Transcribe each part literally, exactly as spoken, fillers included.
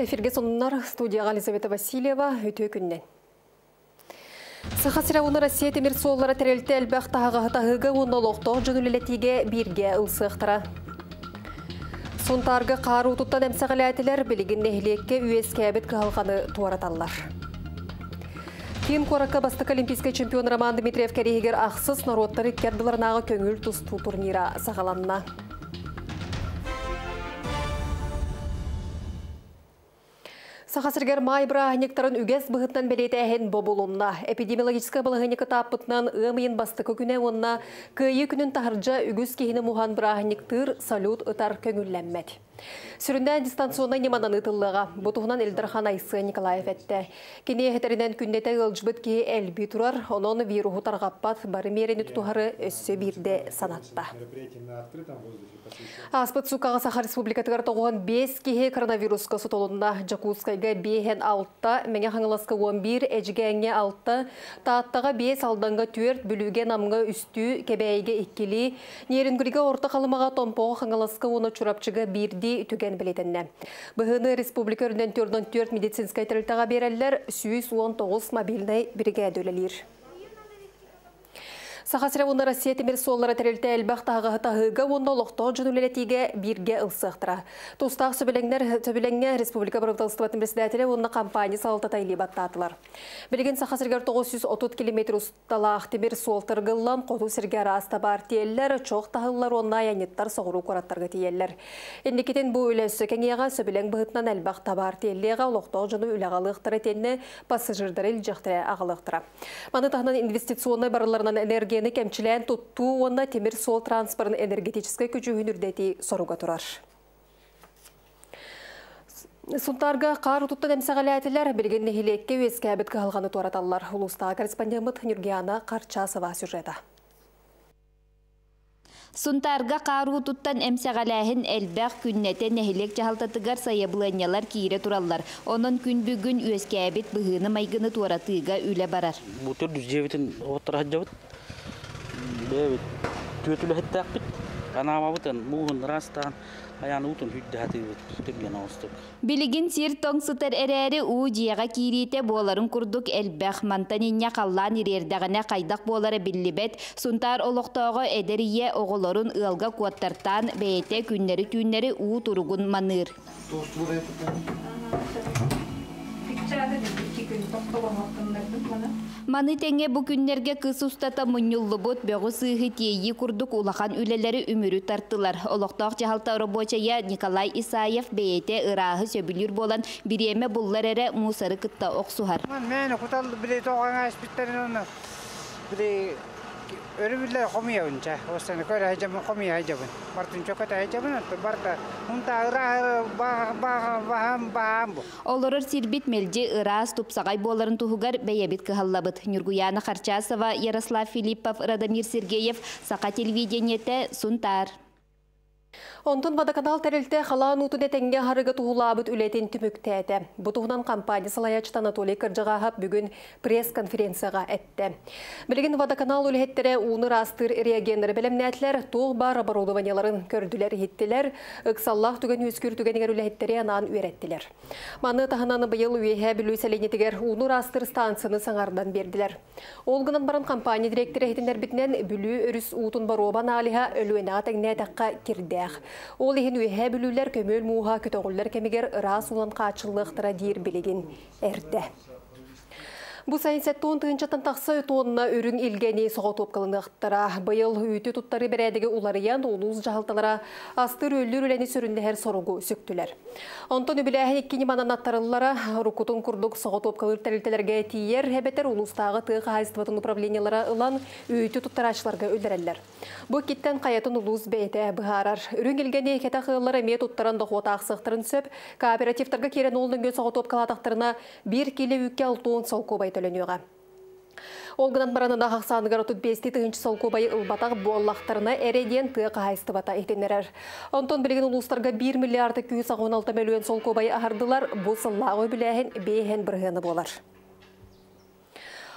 Эфирге сонунар студияға Елизавета Васильева өте күннен. Сахасыра уны Россия темир соллары тәрелті әлбәқ тағығы тағығы оны лоқтоқ жүнілелетіге бірге ұлсықтыра. Сонтарғы қару тұттан әмсәғілі әтілер білігін нәхілекке үйескәбіт қағылғаны туараталар. Кейін қораққа бастық олимпийский чемпион Роман Дмитриев кәрегер ақсыз народтары кәрділарынағы көңіл тұсту турнира сағаланына. Сахасыргер майбра нектарын үгес бұғыттан бәлеті әхен бобулунна. Эпидемиологическа балығынекі таппытынан ұмайын бастықы күне онна күйі күнін тахыржа үгіз кейіні мұған бірағынектір салют ұтар көңілләммәд. Сүрінде дистанционна неманан ұтылыға. Бұтығынан Эльдархан Айсы Николаев әтті. Кене әтерінен күннеті ғылжбыт кейі әлбі тұрар, оның вируху тарғаппат бары мерені тұтуғары өссі бірде санатта. Аспыт Сукаға Саха Республикатығар тоғуған бес кейі коронавирусқа сұтолында Джакускайға бейхен алтта, мәне қаңыласқа он бір, әжігәңе алтта, тааттаға бес алданға төрт, бүліге намға үсті, кәбәйге иккілі, нерінгүріге орта қалымаға томпоғы қаңыласқа оны чурапчыға бірді түген білетінне. Бұғыны республика өрінден төрден төрт медицинскай тірілтіға берелер, сүйіс он тоғыз мобильный бірге өлелер. Сахасыра уны Россия темир соллары тәрелті әлбәқ тағы тағыға онда лоқтоқ жүнілелетіге бірге ұлсықтыра. Тұстақ сөбіленге Республика Бұрықталыстыватын председателі онына компания салты тайлы баттатылар. Білген Сахасыргер тоғыз жүз отыз километр ұсталақ темир сол тұрғылан қоту сіргер аста бар тиеллер, чоқ тағылар онна яниттар соғыру қораттарға тиеллер. Ендекетен бұл үлесі кәңеға сөбілен бұғытынан әлбәқ табар тиеллеға лоқтоқ жүні үләғалықтыры тенне пассажирдары үлжіқтірі ағылықтыра. Маны тағынан инвестиционный барыларынан энергия кемчилен тутту онна темир сол транспортын энергетической күчүгүн үрдети соруга турар. Сунтарга қар туттан әмсәғаләтілер білген нехилекке өскәбіт қағылғаны туараталар. Улустағы корреспондент Нюргияна Қарчасова сюжета. Сунтарга қару туттан әмсәғаләхін әлбәқ күннәте нәхилек жағалтатығар сайабыланялар кейре тураллар. Onun күн бүгін өскәбіт бұғыны майгыны туаратыға үлі барар. Бұтыр дүз жебетін оттыра хаджабыт. Түетілі хеттәк біт. Анама бұтын мұғын растан. Аяны ұтын хүдді әті өтіп остық. Білігін сир тоңсытыр әрәрі ұу жияға кейреті боларын күрдік әлбәқ мантанинне қаллан ерердіғіне қайдақ болары білібет. Сунтар олықтағы әдірие оғыларын ұлға қуаттартан бәйте күннері күннері ұу тұрғын маныр. Маны тәңе бұ күннерге кыз ұстата мұнюлы бұт бөғі сығы тейі күрдік улақан үлелері үмірі тартылар. Олықтақ жағалта робочая Николай Исаев бейте ұрағы сөбілер болан біреме бұллар әрі мұсары күтті оқсуғар. Мен құталды біле тоғаңа әспеттерін оны біле өрібілер қомия үнча. Осыны көрі әйжабын қомия әйжабын. Бартын чөкөті әйжабын өтті. Барта ұнта ұрағы бағам бағам бұл. Олырыр сирбит мелде ұраз тұпсағай боларын тұғығар бәйебет кығаллабыд. Нюргияна Қарчасова, Ярослав Филиппов, Радамир Сергеев, Сақа телевидениеті Сунтар. Онтын Водоканал тәрілті қалан ұтын әтенге харығы тұғылабыт үлетін түміктәді. Бұтығынан компания салаячты Анатолий Кыржығағап бүгін пресс-конференцияға әтті. Білген Водоканал үлеттері уны растыр реагенері білімнәтлер тұғы бар оборудованияларын көрділер еттілер, ұқсаллақ түген өскүр түгенігер үлеттері анан үйреттілер. Маны тағынаны бұйыл үйе білу сәленетігер уны растыр станцияны саңардан берділер. Олғынан баран компания директоры етіндер бітінен бүлі өріс ұтын баруабан алыға өлуіне атыңне таққа кірді. Ол ехін үйе білулер көмөл муға көтоғылар кемегер ұрас ұлан қачылықтыра дейір білеген әрді. Бұл сайын сәтті он тығыншаттан тақсы өтуынна өрін елгені соға топқалынықтыра. Бұйыл үйті тұттары бірәдігі ұларыян ұлыз жағалталара астыр өлір өләні сөрінді әр сорығы сөктілер. Онтан өбіләхін еккені манан аттарылылара рұқытын күрдік соға топқалыр тәрілтелерге тиер, әбетер ұлыстағы тығы қайыстыватын управлениялара ұлан үйті тұттарашыларға өлдірәлілер. Бұл кеттен қаятын ұлыз бәйті бұғарар. Үрін елгені кәті қығылары мет ұттаран доқуата ақсықтырын сөп, кооперативтарға керен олдың өн соға топқалатақтарына бір келі үкке алтуын солқу төленуға. Олғынан баранында қақсанығыр отыз бес тығыншы сол көбайы ұлбатақ боллақтарына әреден тұғы қайысты бата ехтенерер. Онтон білген ұлыстарға бір миллиарды күйіс он алты миллион сол көбайы ағардылар, бұл сыллағы біләхін бейхен бірғаны болар.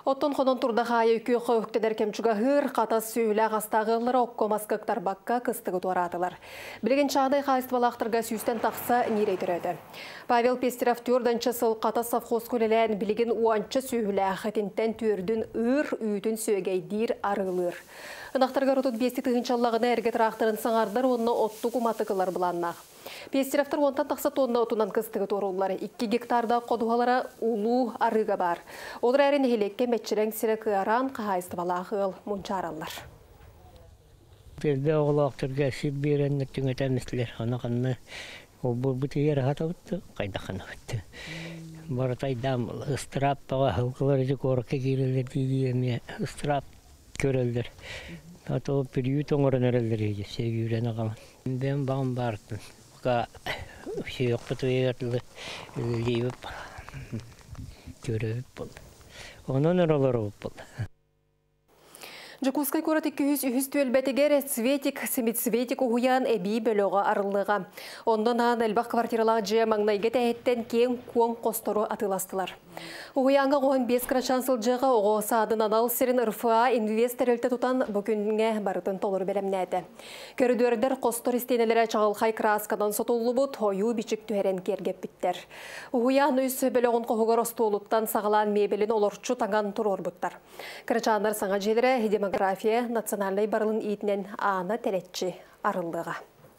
Оттон хонон турда хая үкі өктедер кемчуга хыр, қатас сүйілі ағастағылары оккомаскықтар баққа кыстығы туаратылар. Білген чағдай қайыстывалақтырға сүйістен тақса нерей түреді. Павел Пестеров түрданчы сыл қатас совхоз көлелән білген уанчы сүйілі ақтинтен түрдің үр үйтін сөйгейдер арылыр. Нақтарға ротут бесті тығынчаллағына әрге трақтырын саңардар онына отты куматықылар бұланнақ. Пестеровтар онтан тақса тонна отунан кыстығы торулар. икки гектарда қодуғалара улу арыға бар. Олар әрін хелекке мәтчірен сірі кыаран қағайыстывалағыл мұнчаралар. Берді оғылақтырға сіп берен түңетен істілер. Оны қанны ол бұл бұты ер ғата бұтты, қайда қаны бұтты. Барытай дам ыстырап баға ғылқылар жек орыққа келелер дейгеме ыстырап көрелдер. Аты ол период оңырын әрелдер еді, сегюрен ағамын. Бен бағым бардым. Қа сүйек бұты ертілі лейбіп көріп болды. Оның ұралары болды. Жакускай корот икки жүз үһүс төлбәтігер Светик, Семит Светик уйан әбей бөліға арылыға. Ондан ан әлбақ квартиралағы жия маңнайға тәйттен кен куан қостору атыластылар. Уйанға оған бес крачан сылжыға оғы садын анал сирин РФА инвестор әлті тұтан бүкінге барытын толыр бәлемнәді. Көрідөрдер қостор істенелері чағылқай краскадан сотулы бұд, ойу бичік түхерен кергеп біттер. Уян үс бөліғын қоғығыр остуылыттан сағалан мебелін олорчу таңан тұрор бұттар. Крачандар саңа желері демография национальный барылын итінен аны тәлетчі арылдыға.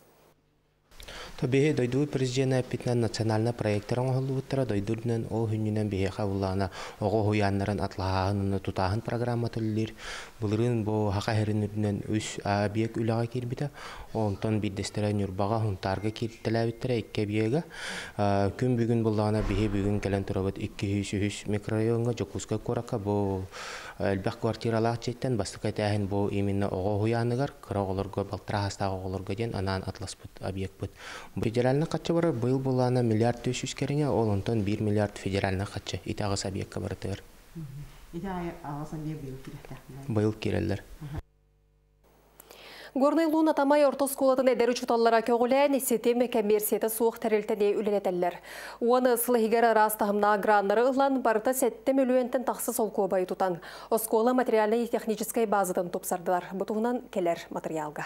Беhe дойду президент апитнан национальный проекттарын оғылуыттара дойдурнан ол хүннен беhe қабыллағына оғы хуяннарын атлағағынына тұтағын программа төлілер. Бұлырын бұл хақа хәрінірінен үш объект үліға кербіті. Онтан биддестерен үрбаға хүнтарға кертіләбіттірі екке бейеге. Күн бүгін бұллағына беhe бүгін кәлін тұрабыд икки жүз үһүс микрорайонға Жокуска қораққа бұл әлбәқ квартиралақ жеттен бастық әтәхін бұл именно оғы хуяныгар қырақ оларға балтыра хастағы оларға ден анан атлас бұд, объект бұд. Федеральный қатшы бары бұл бұлана миллиард төс жүз керіне, ол онтан бір миллиард федеральный қатшы итағыз объектқа барытығыр. Бұл керелер. Горный лун атамай ортос колатын әдері чуталлара көгілән сетем коммерсияты суық тәрелтіне үлелетелер. Оны ысылы егер арастағымна граннары ұлан барыта сәттім үлуентін тақсы сол көбай тұтан. Оскола материальный и техническай базадан топсардылар. Бұтуғынан келер материалға.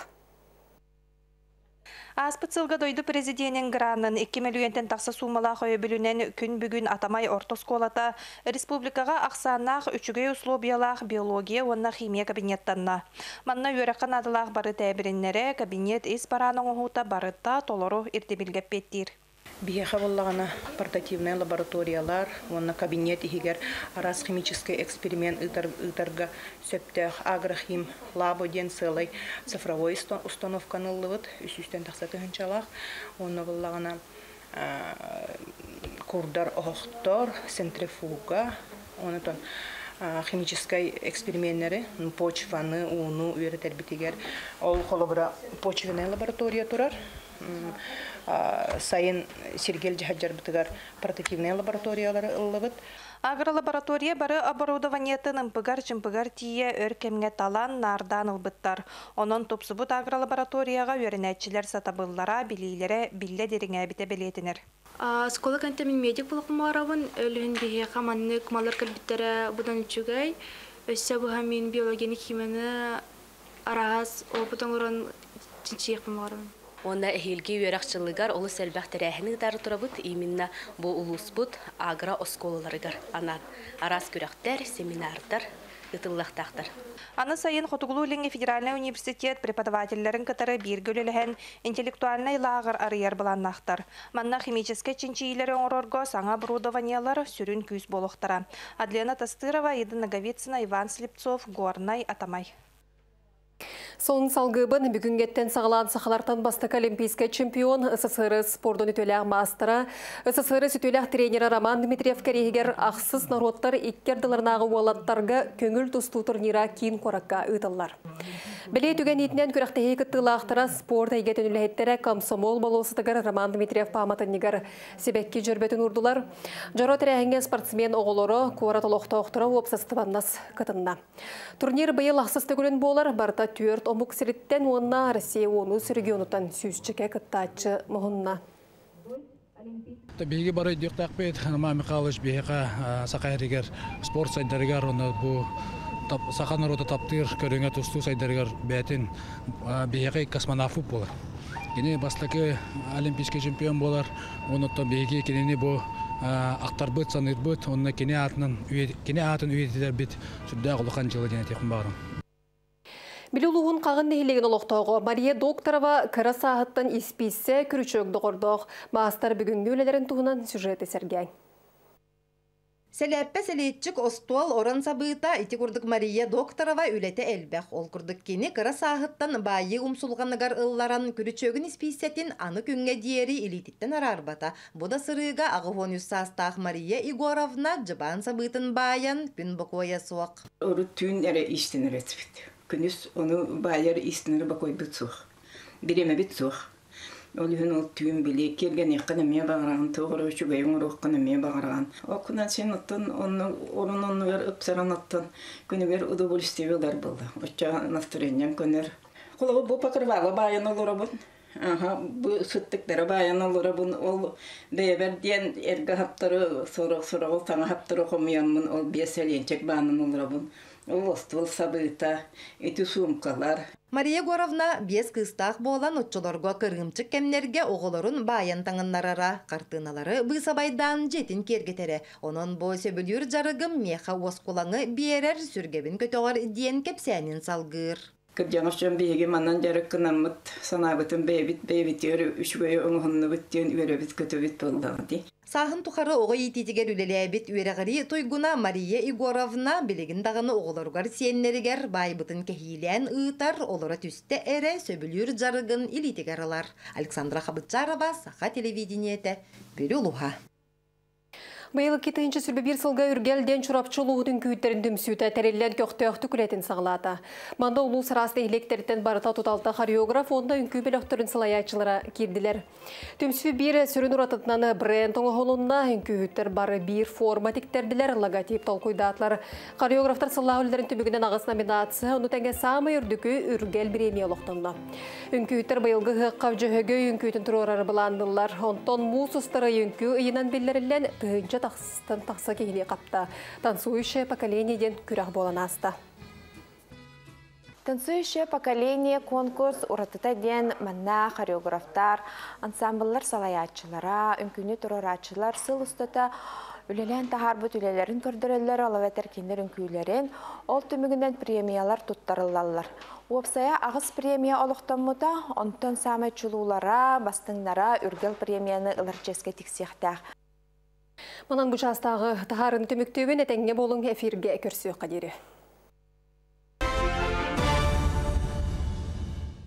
Аспыцылға дойды президентін гранын икки миллионтен тақсы сумала қойы бүлінен күн бүгін атамай ортос колата республикаға ақсанақ үчіге условиялақ биология онна химия кабинеттанна. Манна өріқін адылақ бары тәбіріннері кабинет ес бараның оғута барытта толору ирдебілгеп беттір. Биеха боллагана портативные лабораториялар, онна кабинет игер арас химический эксперимент ытарга сөптөх агрохим лабо ден целый цифровой установканы лывыт үстен тақсаты хынчалақ, онна боллагана курдар охтор, центрифуга, онытон химический эксперименттері, почваны, уну, үйретер бітігер, ол қолыбыра почвенная лаборатория турар, сайын Сергел Джахаджар бітігер портативная лабораториялары ыллыбыт. Агролаборатория бары оборудованиятын ымпыгар-чымпыгар тие өркемге талан нардан ылбыттар. Онон топсубут агролабораторияға өрінәтчілер сатабыллара, билейлері билле деріңе бите белетінер. Скола канта мен медик болақым барабын, өлігін бейе қаманны күмалар кәлбіттері бұдан үчігай. Өсі бұға мен биологияны химияны арағыз, опытын ұрын чинчиекпін барабын. Онда эхилги үйрақчылыгар олы сәлбәқ тәрәхіні дары тұрабыд, именно бұл ұлыс бұд агра осколаларыгар. Анан арас көрәқтер, семинардар, ұтыллақтақтар. Аны сайын Хотугулу Ленге федеральный университет преподавательлерін кытары бір көліліген интеллектуальный лагар арыяр бұланнақтар. Манна химическе чинчийлері оңырорго саңа оборудованиялар сүрін күйіз болуқтара. Адлена Тастырова, Еда Наговицына, Иван Слепцов, Горнай, Атамай. Сон салгыбын бүгінгеттен сағалан сақалартан бастық олимпийский чемпион СССР спордың үтөләғ мастера, СССР үтөләғ тренері Роман Дмитриев кәрегер ақсыз народтар иккерділернағы уалаттарға көңіл тұсту турнира кейін қораққа ұтылар. Білей түген етінен көріқтегі күттілақтыра спорт әйгетін үләйттері комсомол болуысытығыр Роман Дмитриев паматынығыр себекке жүрбетін ұрдылар. Жаро тәрәңген спортсмен оғылары қуаратылықта оқтыра опсастываннас кытынна. Турнир бұйыл ақсыз түгілін болар, барта түрт омук сириттен онна Россия онус регионутан сүйісчіке кыттачы мұғынна. Биги бары дюктакпет Ханма Михайлович бияка сакайригер спорт сайдарыгар оны бу сака народа таптыр көрөңө тусту сайдарыгар бетин бияка космонавт болар. Кини бастакы олимпийский чемпион болар. Онуттан биги кинени бу актарбыт санырбыт онна кини атынан кини атын үйетилер бит сүддө кулкан жылы дене текин барым. Билулуғын қағын нехилеген олықтауғы Мария Докторова кыра сағыттан испейсе күрічөк доғырдоқ. Мастар бүгінгі өлелерін туғынан сюжеті сәргей. Сәләппе сәлетчік остуал оран сабыта ити күрдік Мария Докторова үлеті әлбәқ. Ол күрдік кені кыра сағыттан байы умсулғанығар ылларан күрічөгін испейсетін аны күнге диери илитеттен арарбата. Бұда сырыға ағывон үссастақ Мария Егоровна жыбан сабытын байан күн бұқоя суақ. Оры түн әрі іштенер әтіпет. Күнүс оны байыр истинер бакой битсух. Биреме битсух. Ол хүн ол түйүн биле келген экономия багарган тогура чугайын экономия багарган. Окуна сен оттон оны орунун вер ыпсаран оттон күнүгер удовольствиелер болду. Оча настроением күнөр. Коло бу пакырбалы байын олорабын. Аха, бу суттыктары байын олорабын. Ол беберден эрге хаптары сорок-сорок таңа хаптары комуянмын ол беселенчек банын олорабын. Олостол сабыта, эти сумкалар. Мария Егоровна бес кыстақ болан отчолорго кырымчык кемнерге оголорун баян таңыннарара картыналары бысабайдан жетин кергетере. Онон бо сөбүлүр жарыгым меха оскулаңы биерер сүргебин көтөгөр диен кепсәнин салгыр. Кыржаңышчан бейге манан жарык кынамыт санабытын бейбит бейбитер үшбөй оңхонны биттен үрөбит көтөбит болду. Сахын тухары оғы ететігер үлеләбет үйрәғари тойгуна Мария Егоровна білігін дағыны оғыларғар сиеннерігер байбытын кәхилен ұйтар олара түсті әрі сөбілер жарығын илетігер алар. Александра Хабытчарова, Саха телевидениеті, Бөрі Луха. Быйыл кетінші сүрбі бір сылға үргелден чурапчылуғын күйіттерін дүмсүйті тәреллен көқтөқті күлетін сағылады. Манда ұлу сырасты электерден барыта тұталты хореограф онда үнкі біліқтірін сылаячылары керділер. Дүмсүй бір сүрін ұратытынан бренд оңығылынна үнкүйіттер бары бір форма тектерділер логотип толкуйдатлар. Хореографтар сылла өлілерін түбігінен ағыс номинация оны тәңге самы үрдікі үргел премия олықтынна. Үнкүйіттер быйылғы қавжығығы үнкүйетін тұрорары бұландылар. Онтон мусустары үнкі ұйынан белдерілен тұғынча тақсыстан тақса кейіне қапта. Танцующее поколениеден күрәқ болан аста. Танцующее поколение конкурс уратыта ден манна хореографтар, ансамбльлар салаячылара, үнкүні тұрорачылар сыл ұстата үлелен тахарбыт үлелерін көрдірелер алаветер кендер үнкүйлерін ол түмігінен премиялар туттарылалар. Уапсая ағыз премия олықтан мұта, онтон самай чулулара, бастыңнара үргел премияны ыларческе тіксияқтақ. Манан бұжастағы тахарын түміктеуін әтәңге болың эфирге көрсі қадері.